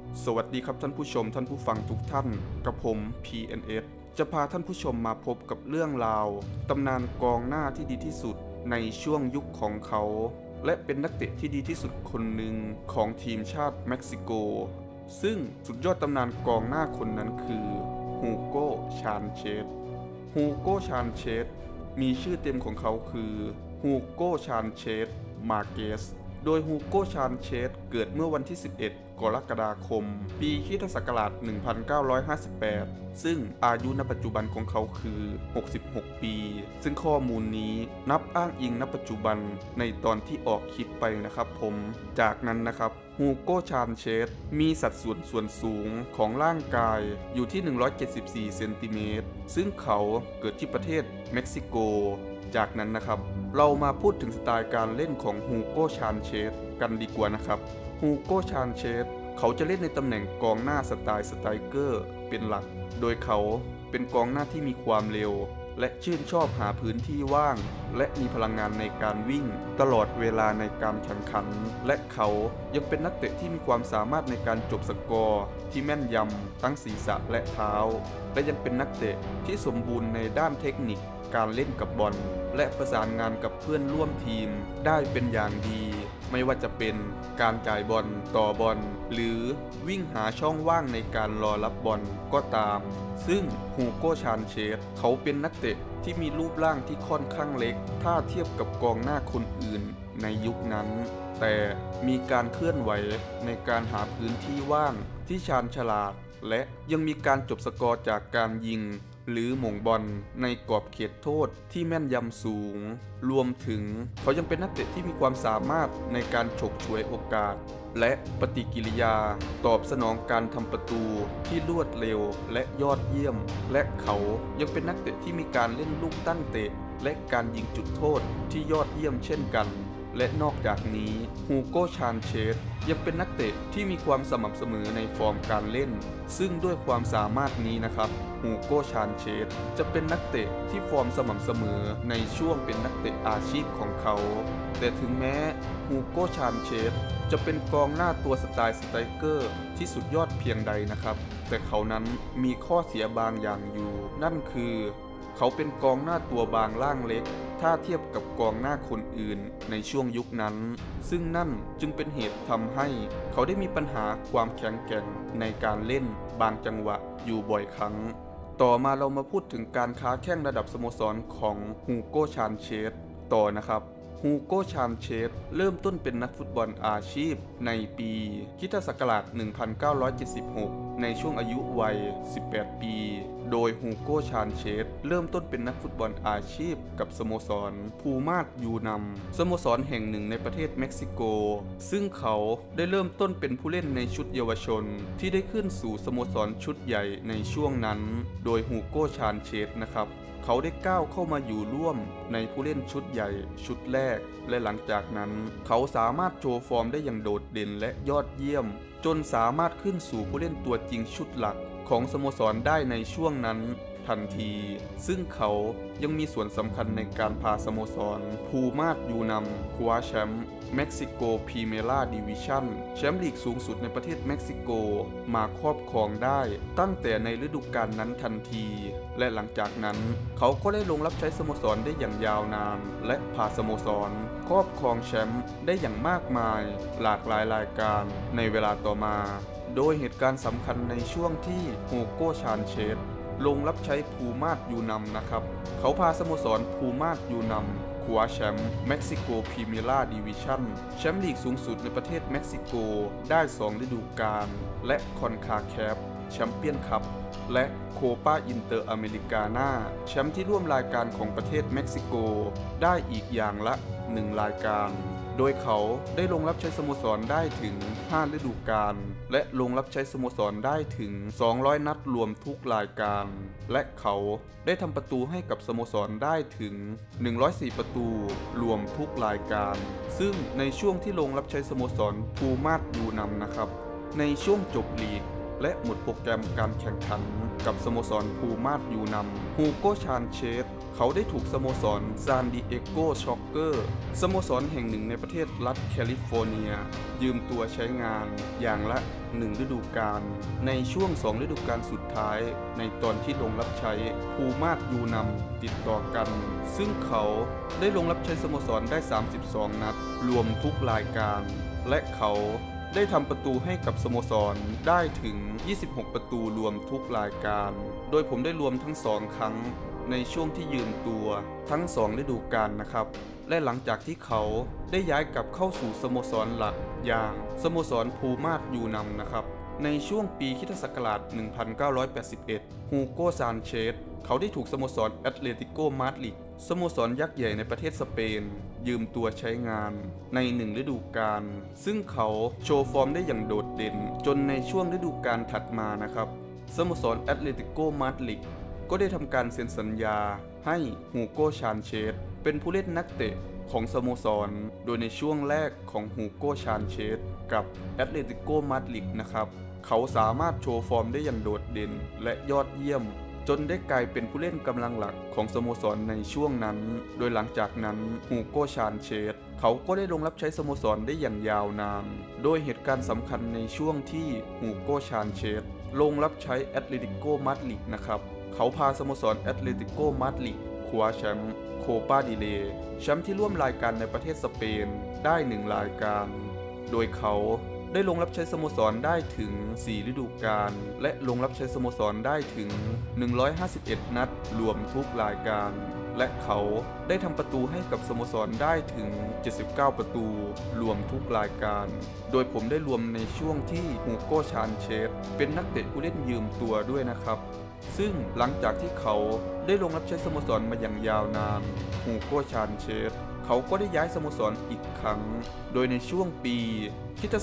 สวัสดีครับท่านผู้ชมท่านผู้ฟังทุกท่านกับผม PNS จะพาท่านผู้ชมมาพบกับเรื่องราวตำนานกองหน้าที่ดีที่สุดในช่วงยุคของเขาและเป็นนักเตะที่ดีที่สุดคนหนึ่งของทีมชาติเม็กซิโกซึ่งสุดยอดตำนานกองหน้าคนนั้นคือฮูโกชานเชสฮูโกชานเชสมีชื่อเต็มของเขาคือฮูโกชานเชสมาเกสโดยฮูโกชานเชสเกิดเมื่อวันที่ 11 กรกฎาคม ปีค.ศ. 1958 ซึ่งอายุณปัจจุบันของเขาคือ 66 ปี ซึ่งข้อมูลนี้นับอ้างอิงณปัจจุบันในตอนที่ออกคลิปไปนะครับผมจากนั้นนะครับฮูโกชานเชสมีสัดส่วนสูงของร่างกายอยู่ที่ 174 เซนติเมตร ซึ่งเขาเกิดที่ประเทศเม็กซิโกจากนั้นนะครับเรามาพูดถึงสไตล์การเล่นของฮูโกชานเชสกันดีกว่านะครับฮูโกชานเชสเขาจะเล่นในตำแหน่งกองหน้าสไตล์สไตรเกอร์เป็นหลักโดยเขาเป็นกองหน้าที่มีความเร็วและชื่นชอบหาพื้นที่ว่างและมีพลังงานในการวิ่งตลอดเวลาในการแข่งขันและเขายังเป็นนักเตะที่มีความสามารถในการจบสกอร์ที่แม่นยำทั้งศีรษะและเท้าและยังเป็นนักเตะที่สมบูรณ์ในด้านเทคนิคการเล่นกับบอลและประสานงานกับเพื่อนร่วมทีมได้เป็นอย่างดีไม่ว่าจะเป็นการจ่ายบอลต่อบอลหรือวิ่งหาช่องว่างในการรอรับบอลก็ตามซึ่งฮูโกชานเชสเขาเป็นนักเตะที่มีรูปร่างที่ค่อนข้างเล็กถ้าเทียบกับกองหน้าคนอื่นในยุคนั้นแต่มีการเคลื่อนไหวในการหาพื้นที่ว่างที่ชาญฉลาดและยังมีการจบสกอร์จากการยิงหรือหม่งบอลในกรอบเขตโทษที่แม่นยำสูงรวมถึงเขายังเป็นนักเตะที่มีความสามารถในการฉกฉวยโอกาสและปฏิกิริยาตอบสนองการทำประตูที่รวดเร็วและยอดเยี่ยมและเขายังเป็นนักเตะที่มีการเล่นลูกตั้งเตะและการยิงจุดโทษที่ยอดเยี่ยมเช่นกันและนอกจากนี้ฮูโกชานเชสยังเป็นนักเตะที่มีความสม่ำเสมอในฟอร์มการเล่นซึ่งด้วยความสามารถนี้นะครับฮูโกชานเชสจะเป็นนักเตะที่ฟอร์มสม่ำเสมอในช่วงเป็นนักเตะอาชีพของเขาแต่ถึงแม้ฮูโกชานเชสจะเป็นกองหน้าตัวสไตล์สไตรเกอร์ที่สุดยอดเพียงใดนะครับแต่เขานั้นมีข้อเสียบางอย่างอยู่นั่นคือเขาเป็นกองหน้าตัวบางล่างเล็กถ้าเทียบกับกองหน้าคนอื่นในช่วงยุคนั้นซึ่งนั่นจึงเป็นเหตุทำให้เขาได้มีปัญหาความแข็งแกร่งในการเล่นบางจังหวะอยู่บ่อยครั้งต่อมาเรามาพูดถึงการค้าแข้งระดับสโมสรของฮูโกชานเชสต่อนะครับฮูโกชานเชสเริ่มต้นเป็นนักฟุตบอลอาชีพในปีค.ศ. 1976ในช่วงอายุวัย 18 ปีโดยฮูโกชานเชสเริ่มต้นเป็นนักฟุตบอลอาชีพกับสโมสรพูมาดยูนัมสโมสรแห่งหนึ่งในประเทศเม็กซิโกซึ่งเขาได้เริ่มต้นเป็นผู้เล่นในชุดเยาวชนที่ได้ขึ้นสู่สโมสรชุดใหญ่ในช่วงนั้นโดยฮูโกชานเชสนะครับเขาได้ก้าวเข้ามาอยู่ร่วมในผู้เล่นชุดใหญ่ชุดแรกและหลังจากนั้นเขาสามารถโชว์ฟอร์มได้อย่างโดดเด่นและยอดเยี่ยมจนสามารถขึ้นสู่ผู้เล่นตัวจริงชุดหลักของสโมสรได้ในช่วงนั้นทันทีซึ่งเขายังมีส่วนสำคัญในการพาสโมสรพูมาดยูนัมคว้าแชมป์เม็กซิโกพรีเมียร์ดิวิชั่นแชมป์ลีกสูงสุดในประเทศเม็กซิโกมาครอบครองได้ตั้งแต่ในฤดูกาลนั้นทันทีและหลังจากนั้นเขาก็ได้ลงรับใช้สโมสรได้อย่างยาวนานและพาสโมสรครอบครองแชมป์ได้อย่างมากมายหลากหลายรายการในเวลาต่อมาโดยเหตุการณ์สำคัญในช่วงที่ฮูโกชานเชสลงรับใช้พูมาดยูนัมนะครับเขาพาสโมสรพูมาดยูนัมคว้าแชมป์เม็กซิโกพรีเมียร์ดิวิชั่นแชมป์ลีกสูงสุดในประเทศเม็กซิโกได้2ฤดูกาลและคอนคาแคฟแชมเปี้ยนคัพและโคปาอินเตอร์อเมริกาน่าแชมป์ที่ร่วมรายการของประเทศเม็กซิโกได้อีกอย่างละ1รายการโดยเขาได้ลงรับใช้สโมสรได้ถึง5ฤดูกาลและลงรับใช้สโมสรได้ถึง200นัดรวมทุกรายการและเขาได้ทำประตูให้กับสโมสรได้ถึง104ประตูรวมทุกรายการซึ่งในช่วงที่ลงรับใช้สโมสรพูมาดยูนัมนะครับในช่วงจบลีกและหมดโปรแกรมการแข่งขันกับสโมสรพูม่ายูนำฮูโกชานเชสเขาได้ถูกสโมสรซานดิเอโกช็อกเกอร์สโมสรแห่งหนึ่งในประเทศรัฐแคลิฟอร์เนียยืมตัวใช้งานอย่างละ1ฤดูกาลในช่วง2ฤดูกาลสุดท้ายในตอนที่ลงรับใช้พูม่ายูนำติดต่อกันซึ่งเขาได้ลงรับใช้สโมสรได้32นัดรวมทุกรายการและเขาได้ทำประตูให้กับสโมสรได้ถึง26ประตูรวมทุกรายการโดยผมได้รวมทั้ง2ครั้งในช่วงที่ยืมตัวทั้ง2ฤดูกาลนะครับและหลังจากที่เขาได้ย้ายกลับเข้าสู่สโมสรหลักอย่างสโมสรพูม่ายูนำนะครับในช่วงปีค.ศ. 1981ฮูโกซานเชสเขาได้ถูกสโมสรแอตเลติโกมาดริดสโมสรยักษ์ใหญ่ในประเทศสเปนยืมตัวใช้งานใน1ฤดูกาลซึ่งเขาโชว์ฟอร์มได้อย่างโดดเด่นจนในช่วงฤดูกาลถัดมานะครับสโมสรแอตเลติโกมาดริดก็ได้ทำการเซ็นสัญญาให้ฮูโกชานเชสเป็นผู้เล่นนักเตะของสโมสรโดยในช่วงแรกของฮูโกชานเชสกับแอตเลติโกมาดริดนะครับเขาสามารถโชว์ฟอร์มได้อย่างโดดเด่นและยอดเยี่ยมจนได้กลายเป็นผู้เล่นกำลังหลักของสโมสรในช่วงนั้นโดยหลังจากนั้นฮูโกชานเชสเขาก็ได้ลงรับใช้สโมสรได้อย่างยาวนานโดยเหตุการณ์สำคัญในช่วงที่ฮูโกชานเชสลงรับใช้แอตเลติโกมาดริดนะครับเขาพาสโมสรแอตเลติโกมาดริดคว้าแชมป์โคปาดิเลแชมป์ที่ร่วมรายการในประเทศสเปนได้1รายการโดยเขาได้ลงรับใช้สโมสรได้ถึง4ฤดูกาลและลงรับใช้สโมสรได้ถึง151นัดรวมทุกรายการและเขาได้ทำประตูให้กับสโมสรได้ถึง79ประตูรวมทุกรายการโดยผมได้รวมในช่วงที่ฮูโกชานเชสเป็นนักเตะผู้เล่นยืมตัวด้วยนะครับซึ่งหลังจากที่เขาได้ลงรับใช้สโมสรมาอย่างยาวนานฮูโกชานเชสเขาก็ได้ย้ายสโมสรอีกครั้งโดยในช่วงปีค.ศ.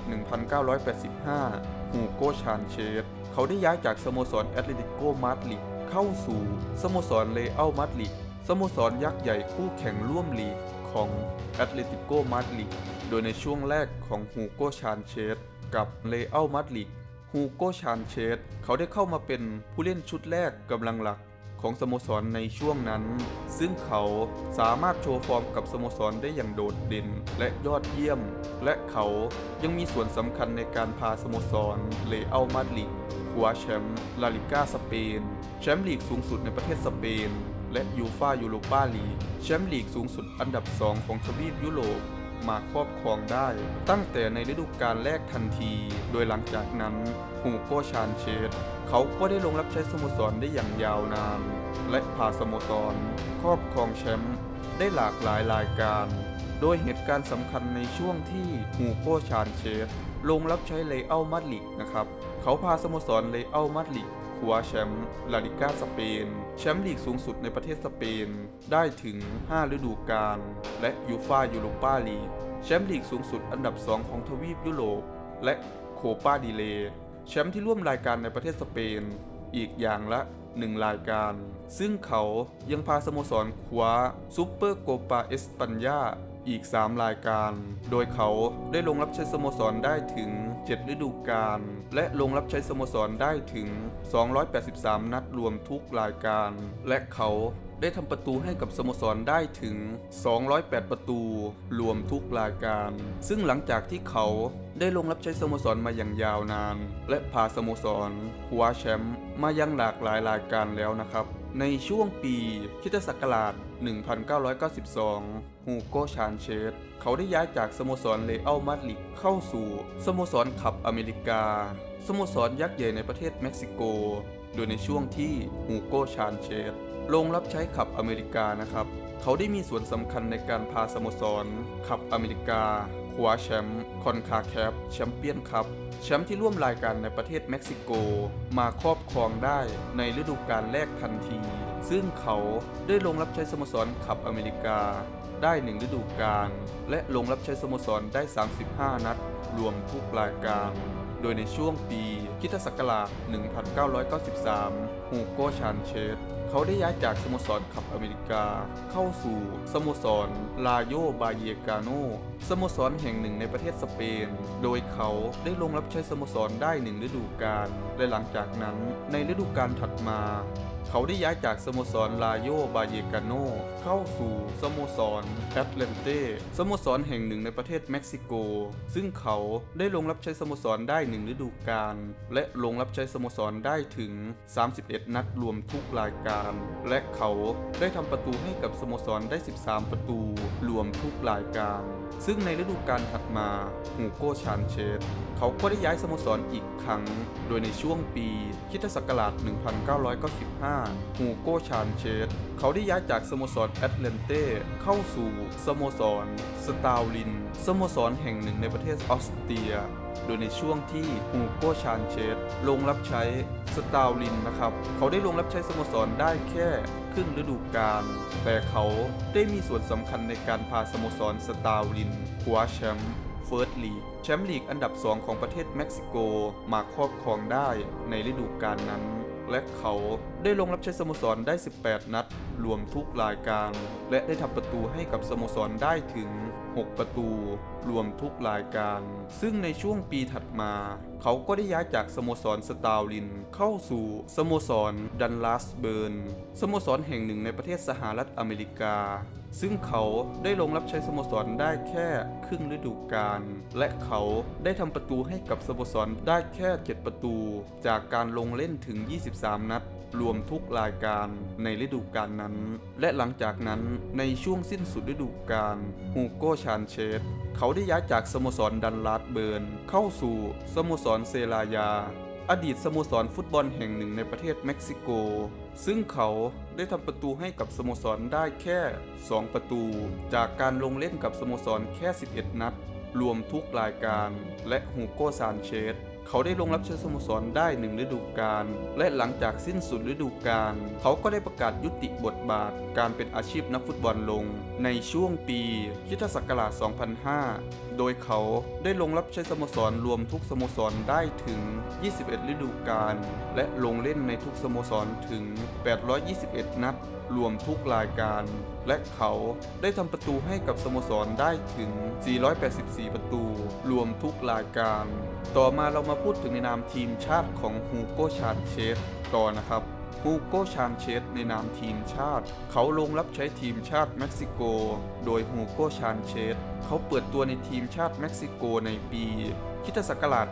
1985ฮูโกชานเชสเขาได้ย้ายจากสโมสรแอตเลติโกมาดริดเข้าสู่สโมสรเรอัลมาดริดสโมสรยักษ์ใหญ่คู่แข่งร่วมลีกของแอตเลติโกมาดริดโดยในช่วงแรกของฮูโกชานเชสกับเรอัลมาดริดฮูโกชานเชสเขาได้เข้ามาเป็นผู้เล่นชุดแรกกำลังหลักของสโมสรในช่วงนั้นซึ่งเขาสามารถโชว์ฟอร์มกับสโมสรได้อย่างโดดเด่นและยอดเยี่ยมและเขายังมีส่วนสำคัญในการพาสโมสรเรอัลมาดริดคว้าแชมป์ลาลิก้าสเปนแชมป์ลีกสูงสุดในประเทศสเปนและยูฟ่ายูโรปาลีกแชมป์ลีกสูงสุดอันดับ2ของทวีปยุโรปมาครอบครองได้ตั้งแต่ในฤดูกาลแรกทันทีโดยหลังจากนั้นฮูโกชานเชสเขาก็ได้ลงรับใช้สโมสรได้อย่างยาวนานและพาสโมสรครอบครองแชมป์ได้หลากหลายรายการโดยเหตุการณ์สำคัญในช่วงที่ฮูโกชานเชสลงรับใช้เรอัลมาดริดนะครับเขาพาสโมสรเรอัลมาดริดคว้าแชมป์ลาลิก้าสเปนแชมป์ลีกสูงสุดในประเทศสเปนได้ถึง5ฤดูกาลและยูฟ่ายูโรปาลีกแชมป์ลีกสูงสุดอันดับ2ของทวีปยุโรปและโคปาดิเลแชมป์ที่ร่วมรายการในประเทศสเปนอีกอย่างละ1รายการซึ่งเขายังพาสโมสรคว้าซูเปอร์โกปาเอสปัญญาอีก3รายการโดยเขาได้ลงรับใช้สโมสรได้ถึง7ฤดูกาลและลงรับใช้สโมสรได้ถึง283นัดรวมทุกรายการและเขาได้ทำประตูให้กับสโมสรได้ถึง208ประตูรวมทุกรายการซึ่งหลังจากที่เขาได้ลงรับใช้สโมสรมาอย่างยาวนานและพาสโมสรคว้าแชมป์มายังหลากหลายรายการแล้วนะครับในช่วงปีค.ศ. 1992ฮูโกชานเชสเขาได้ย้ายจากสโมสรเรอัลมาดริดเข้าสู่สโมสรคับอเมริกาสโมสรยักษ์ใหญ่ในประเทศเม็กซิโกโดยในช่วงที่ฮูโกชานเชสลงรับใช้คับอเมริกานะครับเขาได้มีส่วนสำคัญในการพาสโมสรคับอเมริกาคว้าแชมป์คอนคาแคฟแชมเปี้ยนคัพแชมป์ที่ร่วมรายการในประเทศเม็กซิโกมาครอบครองได้ในฤดูกาลแรกทันทีซึ่งเขาได้ลงรับใช้สโมสรคับอเมริกาได้1ฤดูกาลและลงรับใช้สโมสรได้35นัดรวมทุกรายการโดยในช่วงปีค.ศ. 1993ฮูโกชานเชสเขาได้ย้ายจากสโมสรขับอเมริกาเข้าสู่สโมสรลาโยบาเยกาโนสโมสรแห่งหนึ่งในประเทศสเปนโดยเขาได้ลงรับใช้สโมสรได้1ฤดูกาลและหลังจากนั้นในฤดูกาลถัดมาเขาได้ย้ายจากสโมสรลาโยบาเยกาโนเข้าสู่สโมสรแอตแลนเต้สโมสรแห่งหนึ่งในประเทศเม็กซิโกซึ่งเขาได้ลงรับใช้สโมสรได้1ฤดูกาลและลงรับใช้สโมสรได้ถึง31นัดรวมทุกรายการและเขาได้ทำประตูให้กับสโมสรได้13ประตูรวมทุกรายการซึ่งในฤดูกาลถัดมาฮูโกชานเชสเขาก็ได้ย้ายสโมสรอีกครั้งโดยในช่วงปีค.ศ. 1995ฮูโกชานเชสเขาได้ย้ายจากสโมสรแอตแลนเต้เข้าสู่สโมสรสตาลินสโมสรแห่งหนึ่งในประเทศออสเตรียโดยในช่วงที่ฮูโกชานเชสลงรับใช้สตาลินนะครับเขาได้ลงรับใช้สโมสรได้แค่ครึ่งฤดูกาลแต่เขาได้มีส่วนสำคัญในการพาสโมสรสตาลินคว้าแชมป์เฟิร์สลีกแชมป์ลีกอันดับ2ของประเทศเม็กซิโกมาครอบครองได้ในฤดูกาลนั้นและเขาได้ลงรับใช้สโมสรได้18นัดรวมทุกรายการและได้ทำประตูให้กับสโมสรได้ถึง6ประตูรวมทุกรายการซึ่งในช่วงปีถัดมาเขาก็ได้ย้ายจากสโมสรสตาลินเข้าสู่สโมสรดันลัสเบิร์นสโมสรแห่งหนึ่งในประเทศสหรัฐอเมริกาซึ่งเขาได้ลงรับใช้สโมสรได้แค่ครึ่งฤดูกาลและเขาได้ทำประตูให้กับสโมสรได้แค่7ประตูจากการลงเล่นถึง23นัดรวมทุกรายการในฤดูกาลนั้นและหลังจากนั้นในช่วงสิ้นสุดฤดูกาลฮูโกชานเชสเขาได้ย้ายจากสโมสรดันลัสเบิร์นเข้าสู่สโมสรเซรายาอดีตสโมสรฟุตบอลแห่งหนึ่งในประเทศเม็กซิโกซึ่งเขาได้ทำประตูให้กับสโมสรได้แค่2ประตูจากการลงเล่นกับสโมสรแค่11นัดรวมทุกรายการและฮูโกซานเชสเขาได้ลงรับใช้สโมสรได้1ฤดูกาลและหลังจากสิ้นสุดฤดูกาลเขาก็ได้ประกาศยุติบทบาทการเป็นอาชีพนักฟุตบอลลงในช่วงปีค.ศ. 2005โดยเขาได้ลงรับใช้สโมสรรวมทุกสโมสรได้ถึง21ฤดูกาลและลงเล่นในทุกสโมสรถึง821นัดรวมทุกรายการและเขาได้ทำประตูให้กับสโมสรได้ถึง484ประตูรวมทุกรายการต่อมาเรามาพูดถึงในนามทีมชาติของฮูโกชานเชสต่อนะครับฮูโกชานเชสในนามทีมชาติเขาลงรับใช้ทีมชาติเม็กซิโกโดยฮูโกชานเชสเขาเปิดตัวในทีมชาติเม็กซิโกในปีค.ศ.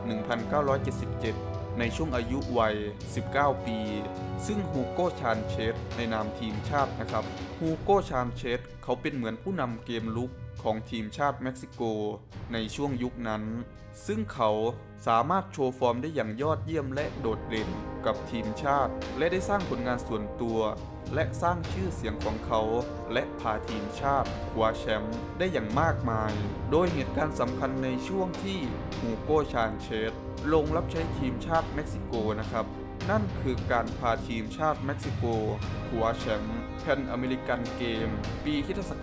1977ในช่วงอายุวัย19ปีซึ่งฮูโกชานเชสในนามทีมชาตินะครับฮูโกชานเชสเขาเป็นเหมือนผู้นำเกมลุกของทีมชาติเม็กซิโกในช่วงยุคนั้นซึ่งเขาสามารถโชว์ฟอร์มได้อย่างยอดเยี่ยมและโดดเด่นกับทีมชาติและได้สร้างผลงานส่วนตัวและสร้างชื่อเสียงของเขาและพาทีมชาติคว้าแชมป์ได้อย่างมากมายโดยเหตุการณ์สำคัญในช่วงที่ฮูโกชานเชสลงรับใช้ทีมชาติเม็กซิโกนะครับนั่นคือการพาทีมชาติเม็กซิโกคว้าแชมป์แพนอเมริกันเกมปีค.ศ.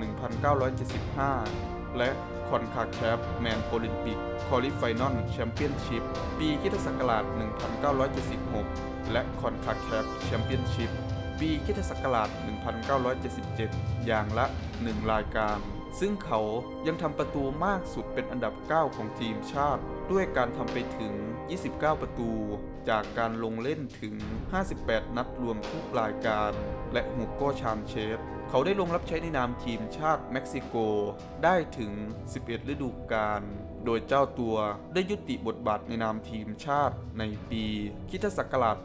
1975และคอนคาแคฟแมนโอลิมปิกควอลิไฟนอลแชมเปี้ยนชิพปีค.ศ. 1976และคอนคาแคฟแชมเปี้ยนชิพปีค.ศ. 1977อย่างละ1รายการซึ่งเขายังทำประตูมากสุดเป็นอันดับ9ของทีมชาติด้วยการทำไปถึง29ประตูจากการลงเล่นถึง58นัดรวมทุกรายการและฮูโกชานเชสเขาได้ลงรับใช้ในนามทีมชาติเม็กซิโกได้ถึง11ฤดูกาลโดยเจ้าตัวได้ยุติบทบาทในนามทีมชาติในปีค.ศ.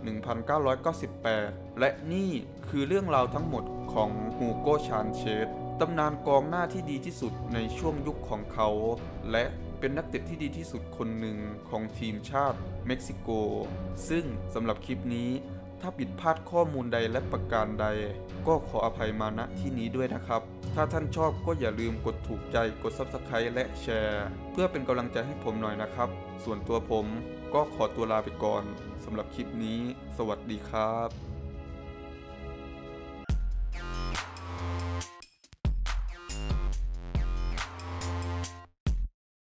1998และนี่คือเรื่องราวทั้งหมดของฮูโกชานเชสตำนานกองหน้าที่ดีที่สุดในช่วงยุคของเขาและเป็นนักเตะที่ดีที่สุดคนหนึ่งของทีมชาติเม็กซิโกซึ่งสำหรับคลิปนี้ถ้าผิดพลาดข้อมูลใดและประการใดก็ขออภัยมาณที่นี้ด้วยนะครับถ้าท่านชอบก็อย่าลืมกดถูกใจกด Subscribe และแชร์เพื่อเป็นกำลังใจให้ผมหน่อยนะครับส่วนตัวผมก็ขอตัวลาไปก่อนสำหรับคลิปนี้สวัสดีครับ